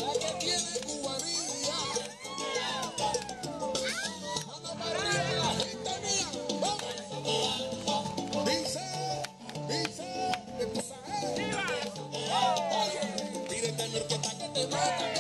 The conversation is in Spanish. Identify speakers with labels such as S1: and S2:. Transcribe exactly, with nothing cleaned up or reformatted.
S1: La que tiene cubanía. Mano para arriba, la gente mía. Vamos. Dice, dice, ¿qué pasa, eh? Oye, tírate en el que está que te mata.